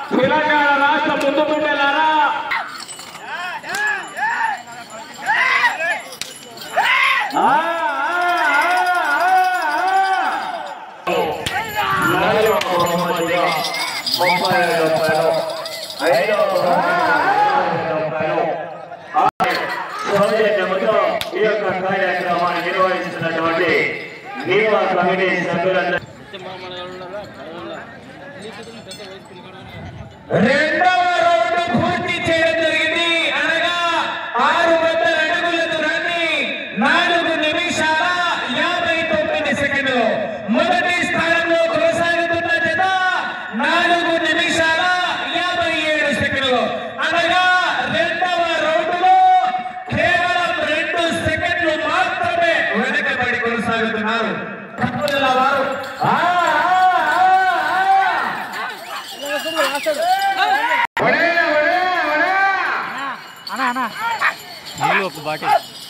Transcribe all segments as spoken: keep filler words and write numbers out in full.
తెలంగాణ రాష్ట్ర ముందు బిడ్డలారా ముప్పై రూపాయలు ఐదు రూపాయలు సౌజన్యంతో ఈ యొక్క కార్యక్రమాన్ని నిర్వహిస్తున్నటువంటి నీవా కమిటీ సభ్యులందరూ రెండవ రౌండ్ పూర్తి చేయడం జరిగింది. అనగా ఆరు వందల అడుగుల దూరాన్ని నాలుగు నిమిషాల యాభై తొమ్మిది సెకండ్లు మొదటి స్థానంలో కొనసాగుతున్న జత నాలుగు నిమిషాల యాభై ఏడు సెకండ్లు. అనగా రెండవ రౌండ్లో కేవలం రెండు సెకండ్లు మాత్రమే వెనకబడి కొనసాగుతున్నారు తప్పుల వారు. ఒక బాటి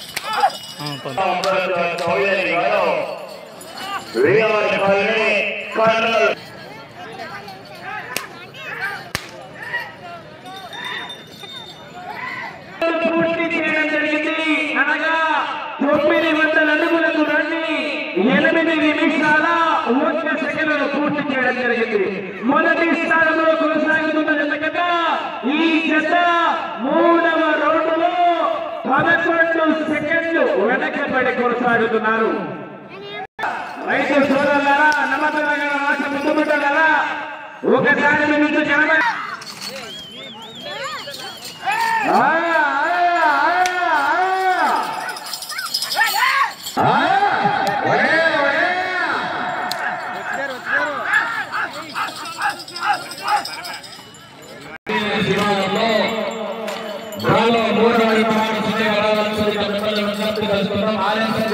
పూర్తి చేయడం జరిగింది. అనగా తొమ్మిది వందల అడుగులకు రండి ఎనిమిది నిమిషాల ఒక్క సెకండ్లు పూర్తి చేయడం జరిగింది. మొదటి స్థానంలో కొనసాగుతున్న జత కన్నా ఈ జత మూడవ రౌండ్లో పదకొండు సెకండ్లు వెనకబడి కొనసాగుతున్నారు. రైతు సోదరులారా, నమస్తే రాష్ట్ర ముందు బిడ్డలారా, ఒకసారి మీకు జనమే మూడవ